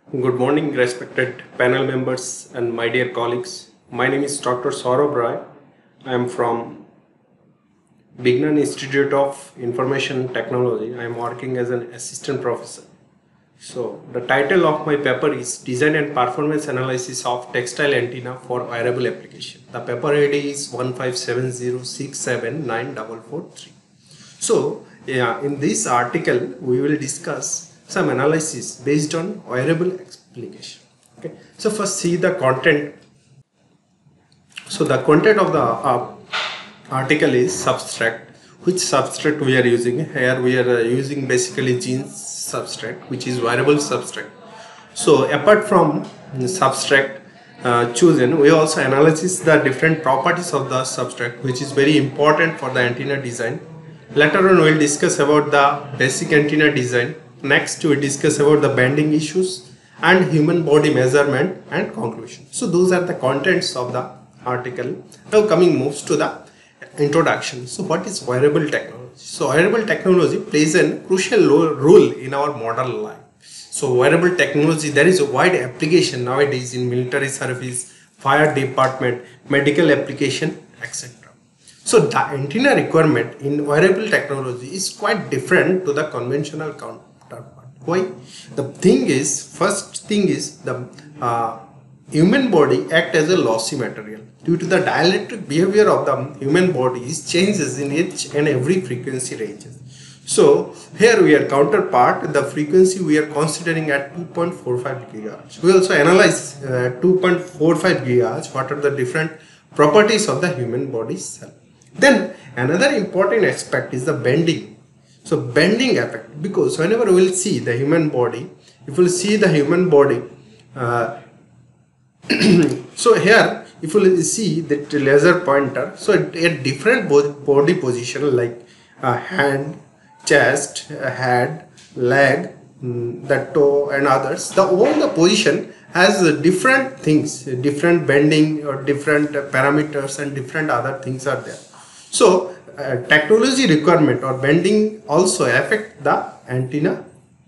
Good morning, respected panel members and my dear colleagues. My name is Dr. Saurabh Rai. I am from Bignan Institute of Information Technology. I am working as an assistant professor. So, the title of my paper is Design and Performance Analysis of Textile Antenna for Wearable Application. The paper ID is 15706794443. So, in this article, we will discuss some analysis based on wearable application. Okay. So first see the content. So the content of the article is substrate. Which substrate we are using? Here we are using basically jeans substrate, which is wearable substrate. So apart from the substrate chosen, we also analyze the different properties of the substrate, which is very important for the antenna design. Later on we will discuss about the basic antenna design. Next we discuss about the bending issues and human body measurement and conclusion. So those are the contents of the article. Now coming moves to the introduction. So what is wearable technology? So wearable technology plays a crucial role in our modern life. So wearable technology, there is a wide application nowadays in military service, fire department, medical application, etc. So the antenna requirement in wearable technology is quite different to the conventional counterpart. Why? The thing is, first thing is the human body act as a lossy material. Due to the dielectric behavior of the human body changes in each and every frequency ranges. So here we are counterpart, the frequency we are considering at 2.45 GHz. We also analyze 2.45 GHz, what are the different properties of the human body cell. Then another important aspect is the bending. So bending effect, because whenever we will see the human body, if we will see the human body, so here if you will see that laser pointer, so at different body position like hand, chest, head, leg, the toe and others, all the position has different things, different bending or different parameters and different other things are there. So technology requirement or bending also affect the antenna.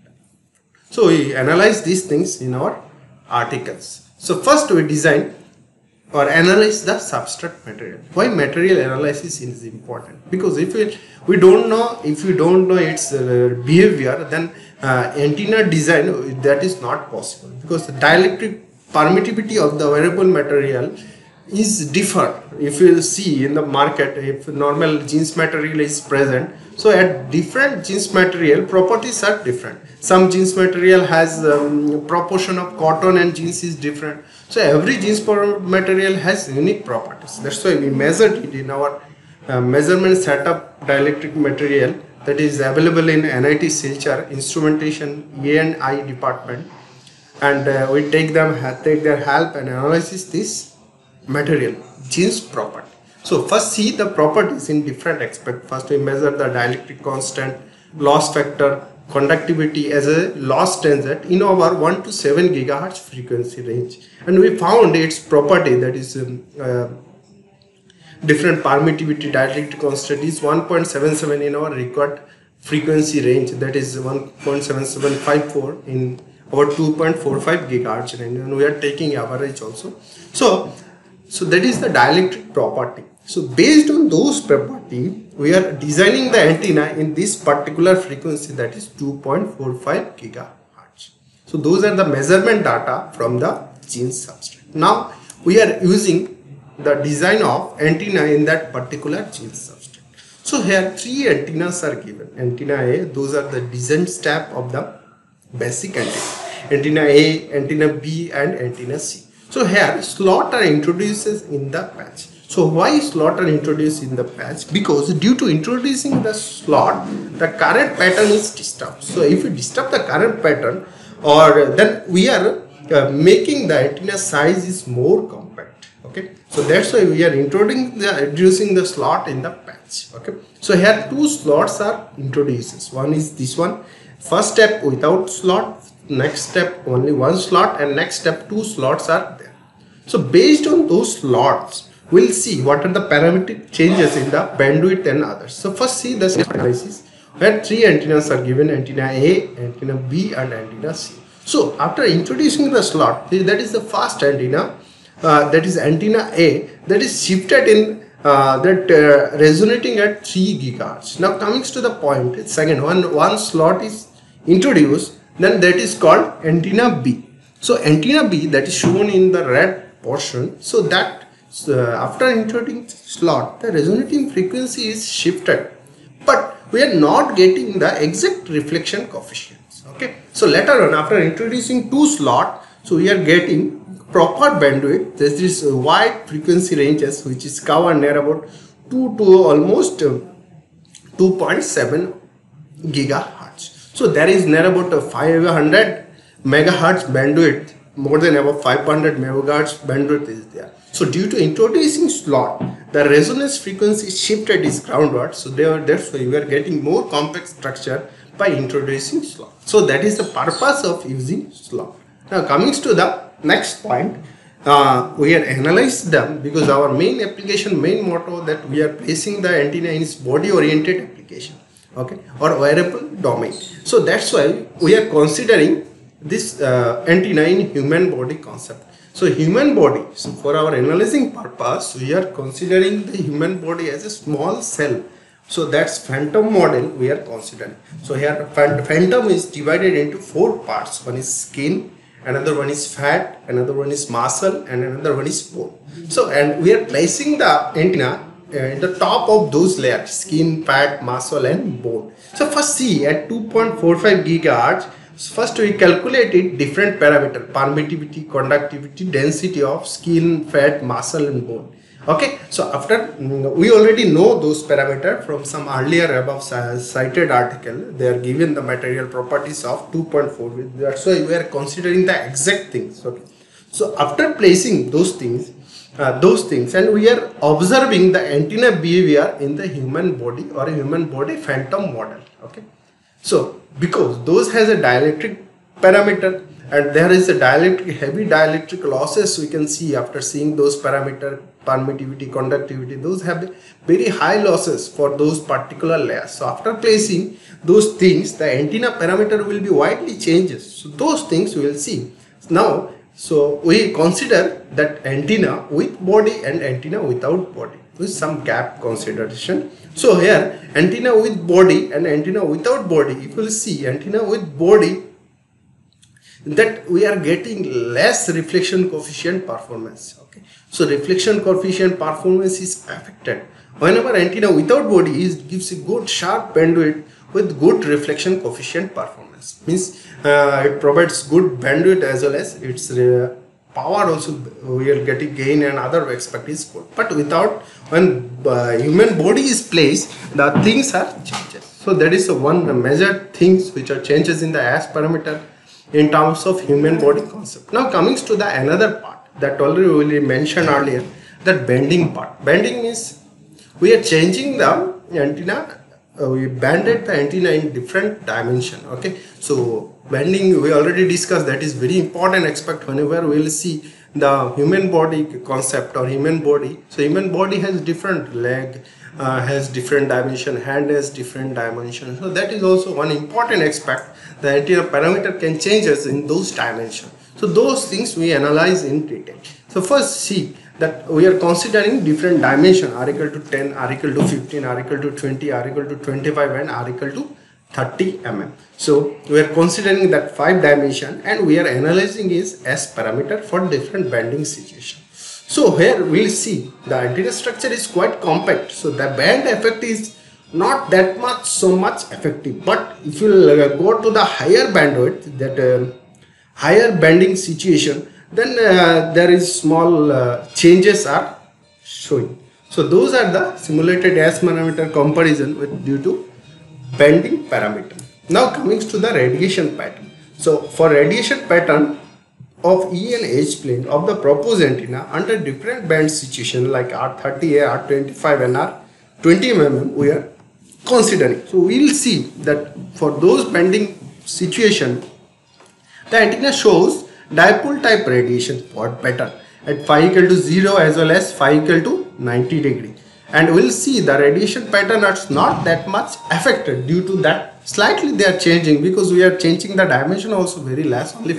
So we analyze these things in our articles. So first we design or analyze the substrate material. Why material analysis is important? Because if we don't know, if you don't know its behavior, then antenna design that is not possible, because the dielectric permittivity of the wearable material is differ. If you see in the market, if normal jeans material is present, so at different jeans material properties are different. Some jeans material has proportion of cotton and jeans is different. So every jeans material has unique properties. That's why we measured it in our measurement setup dielectric material that is available in NIT Silchar instrumentation A&I department, and we take their help and analysis this material jeans property. So first see the properties in different aspects. First we measure the dielectric constant, loss factor, conductivity as a loss tangent in our 1 to 7 GHz frequency range, and we found its property, that is different permittivity dielectric constant is 1.77 in our required frequency range, that is 1.7754 in our 2.45 GHz range, and we are taking average also. So that is the dielectric property. So based on those property, we are designing the antenna in this particular frequency, that is 2.45 GHz. So those are the measurement data from the jeans substrate. Now we are using the design of antenna in that particular jeans substrate. So here three antennas are given. Antenna A, those are the design step of the basic antenna. Antenna A, antenna B and antenna C. So here slot are introduced in the patch. So why slot are introduced in the patch? Because due to introducing the slot, the current pattern is disturbed. So if we disturb the current pattern, or then we are making the antenna size is more compact. Okay, so that's why we are introducing the slot in the patch. Okay, so here two slots are introduced. One is this one. First step without slot, next step only one slot, and next step two slots are there. So based on those slots, we'll see what are the parametric changes in the bandwidth and others. So first see the analysis, where three antennas are given: antenna A, antenna B and antenna C. So after introducing the slot, that is the first antenna, that is antenna A, that is shifted in resonating at 3 gigahertz. Now coming to the point, second one slot is introduced, then that is called antenna B. So antenna B, that is shown in the red portion, so that after introducing slot, the resonating frequency is shifted, but we are not getting the exact reflection coefficients. Okay, so later on after introducing 2 slot, so we are getting proper bandwidth. There is wide frequency ranges which is covered near about 2 to almost 2.7 gigahertz. So there is near about a 500 megahertz bandwidth, more than about 500 megahertz bandwidth is there. So due to introducing slot, the resonance frequency shifted is groundward. So that's why we are getting more complex structure by introducing slot. So that is the purpose of using slot. Now coming to the next point, we are analyze them because our main application, main motto that we are placing the antenna in its body oriented application, okay, or wearable domain. So that's why we are considering this antenna in human body concept. So human body, so for our analyzing purpose, we are considering the human body as a small cell. So that's phantom model we are considering. So here phantom is divided into 4 parts. One is skin, another one is fat, another one is muscle, and another one is bone. So and we are placing the antenna in the top of those layers: skin, fat, muscle, and bone. So first see at 2.45 gigahertz. First we calculated different parameter: permittivity, conductivity, density of skin, fat, muscle, and bone. Okay, so after we already know those parameters from some earlier above cited article. They are given the material properties of 2.4. That's why we are considering the exact things. Okay, so after placing those things and we are observing the antenna behavior in the human body or human body phantom model. Okay, so because those has a dielectric parameter and there is a heavy dielectric losses we can see after seeing those parameter: permittivity, conductivity, those have very high losses for those particular layers. So after placing those things, the antenna parameter will be widely changes. So those things we will see now. So we consider that antenna with body and antenna without body with some gap consideration. So here antenna with body and antenna without body, if you will see antenna with body, that we are getting less reflection coefficient performance. Okay, so reflection coefficient performance is affected whenever antenna without body gives a good sharp bandwidth with good reflection coefficient performance. Means it provides good bandwidth as well as its power also we are getting gain and other aspect is good. But without, when human body is placed, the things are changes. So that is one major things which are changes in the S parameter in terms of human body concept. Now coming to the another part that already we mentioned earlier, that bending part. Bending means we are changing the antenna. We banded the antenna in different dimension. Okay, so bending we already discussed, that is very important aspect whenever we will see the human body concept or human body. So human body has different leg, has different dimension, hand has different dimension. So that is also one important aspect. The antenna parameter can changes in those dimensions. So those things we analyze in detail. So first see that we are considering different dimension: r equal to 10, r equal to 15, r equal to 20, r equal to 25, and r equal to 30 mm. So we are considering that 5 dimension and we are analyzing is S parameter for different bending situation. So here we will see the antenna structure is quite compact. So the band effect is not that much effective. But if you go to the higher bandwidth, that higher bending situation, then there is small changes are showing. So those are the simulated S parameter comparison with due to bending parameter. Now coming to the radiation pattern. So for radiation pattern of E and H plane of the proposed antenna under different band situation like R30A, R25 and R20 mm we are considering. So we will see that for those bending situation, the antenna shows dipole type radiation pattern at phi equal to 0 as well as phi equal to 90 degree. and we'll see the radiation pattern is not that much affected. Due to that, slightly they are changing because we are changing the dimension also very less, only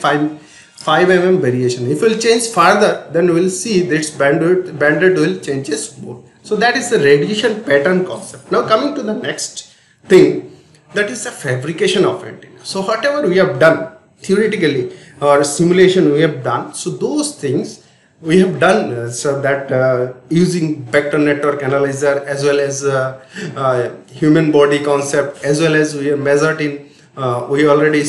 5 mm variation. If we'll change further, then we'll see this bandwidth will changes more. So that is the radiation pattern concept. Now coming to the next thing, that is the fabrication of antenna. So whatever we have done theoretically or simulation we have done, so those things we have done, so that using vector network analyzer as well as human body concept, as well as we have measured in we already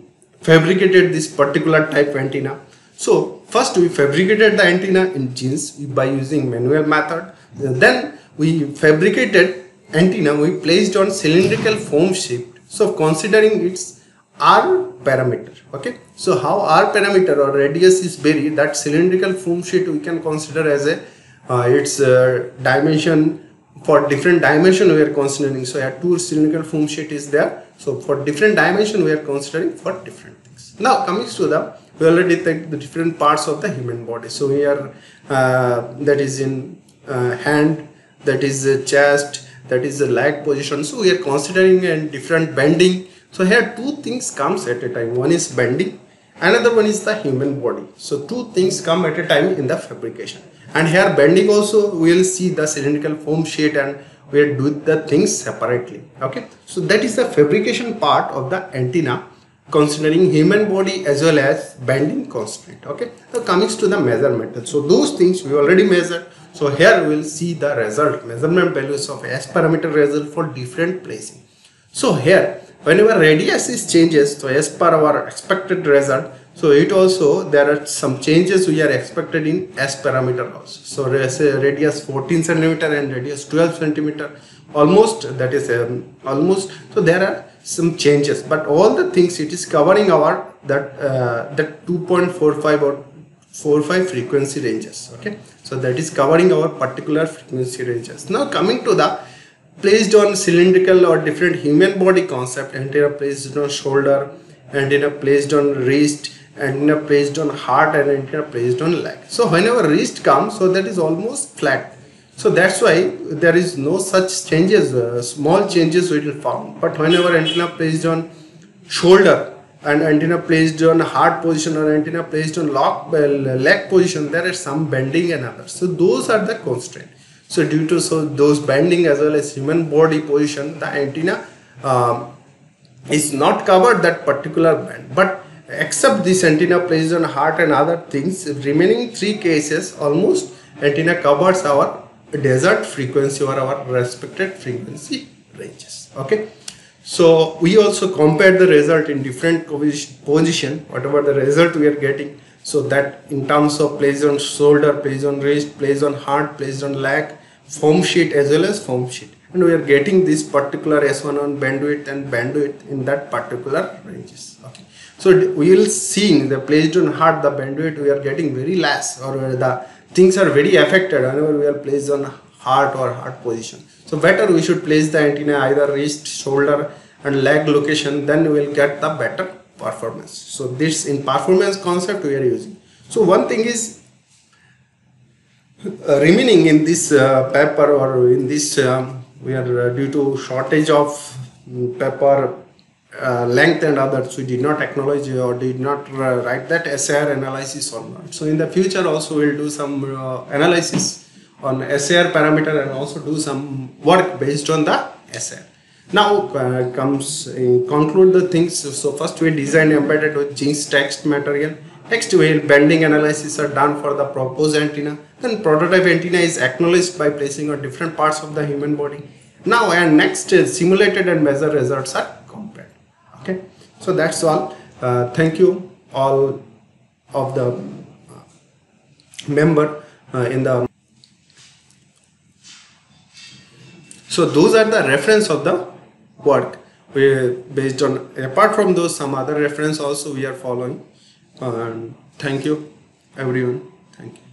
fabricated this particular type antenna. So first we fabricated the antenna in jeans by using manual method. Then we fabricated antenna, we placed on cylindrical foam sheet. So considering its R parameter, okay. So how R parameter or radius is varied, that cylindrical foam sheet we can consider as a its dimension. For different dimension we are considering. So a 2 cylindrical foam sheet is there. So for different dimension we are considering for different things. Now coming to the, we already take the different parts of the human body. So we are that is in hand, that is chest, that is the leg position. So we are considering and different bending. So here two things comes at a time. One is bending, another one is the human body. So two things come at a time in the fabrication. And here bending also we will see the cylindrical foam sheet, and we will do the things separately. Okay. So that is the fabrication part of the antenna, considering human body as well as bending constraint. Okay. Now coming to the measurement. So those things we already measured. So here we will see the result, measurement values of S parameter result for different placing. So here whenever radius is changes, so as per our expected result, so it also there are some changes we are expected in S parameter also. So radius 14 centimeter and radius 12 centimeter, almost, that is almost. So there are some changes, but all the things it is covering our that 2.45 or 45 frequency ranges. Okay, so that is covering our particular frequency ranges. Now coming to the placed on cylindrical or different human body concept, antenna placed on shoulder, antenna placed on wrist, antenna placed on heart, and antenna placed on leg. So whenever wrist comes, so that is almost flat. So that's why there is no such changes, small changes we will found. But whenever antenna placed on shoulder and antenna placed on heart position or antenna placed on leg position, there is some bending and others. So those are the constraints. So due to those bending as well as human body position, the antenna is not covered that particular band. But except this antenna placed on heart and other things, remaining 3 cases almost antenna covers our desired frequency or our respected frequency ranges. Okay. So we also compare the result in different position, whatever the result we are getting. So that in terms of placed on shoulder, placed on wrist, placed on heart, placed on leg, foam sheet as well as foam sheet, and we are getting this particular S1 on bandwidth and bandwidth in that particular ranges. Okay. So we will see the placed on heart, the bandwidth we are getting very less, or the things are very affected whenever we are placed on heart or heart position. So better we should place the antenna either wrist, shoulder and leg location, then we will get the better performance. So this in performance concept we are using. So one thing is remaining in this paper, or in this we are due to shortage of paper length and others, we did not acknowledge or did not write that SAR analysis or not. So in the future also we will do some analysis on SAR parameter and also do some work based on the SAR. Now conclude the things. So first we design embedded with jeans text material. Next we bending analysis are done for the proposed antenna. Then prototype antenna is acknowledged by placing on different parts of the human body. Now and next simulated and measured results are compared. Okay. So that's all. Thank you all of the member in the. So those are the reference of the work. We based on, apart from those, some other reference also we are following. Thank you everyone. Thank you.